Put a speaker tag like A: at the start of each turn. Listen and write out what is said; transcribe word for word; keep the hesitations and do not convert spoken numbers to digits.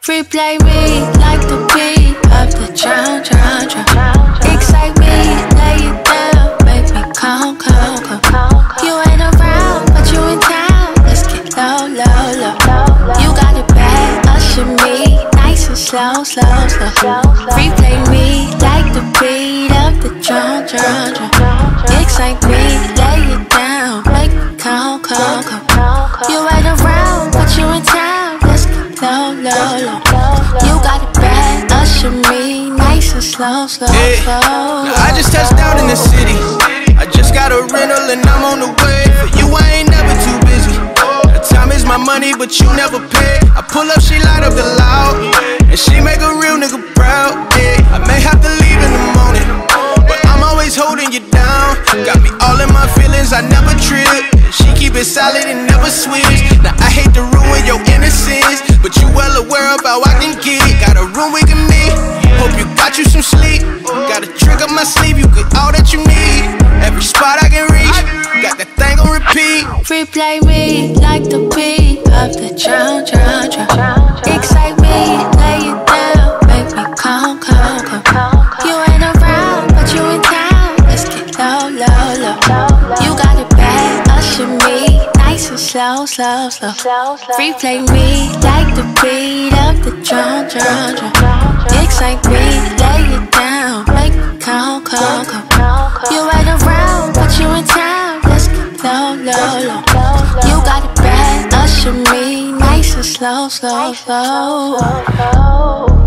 A: Replay me like the beat of the drum, drum, drum. Excite me, lay it down, make me calm, calm, calm. You ain't around, but you in town. Let's get low, low, low. You got it bad, usher me, nice and slow, slow, slow. Replay me like the beat of the drum, drum, drum. Excite me, lay it down, make me calm, calm, calm. You ain't around, but you in town. Let's get low, low, low. You got it bad, usher me, nice and slow, slow,
B: hey,
A: slow.
B: Now I just touched down in the city. I just got a rental and I'm on the way. For you, I ain't never too busy. The time is my money, but you never pay. I pull up, she light up the loud, and she make a real nigga proud. Yeah, I may have to leave in the morning, but I'm always holding you down. Got me all in my feelings, I never trip. She keep it solid and never switch. Now I hate to ruin your innocence, but you well aware of how I can get. Got a room we can meet. Hope you got you some sleep. Got a trick up my sleeve, you get all that you need. Every spot I can reach, got that thing on repeat.
A: Replay me like the beat of the drum, drum, drum. Excite me, lay it down, make me calm, calm, calm. You ain't around, but you in town. Let's get low, low, low. You got it bad, usher me, nice and slow, slow, slow. Replay me like the beat of the drum, drum, drum. Excite me, lay it down, make me calm, calm, calm. You ain't around, but you in town. Let's get low, low, low. You got it bad, usher me, nice and slow, slow, slow.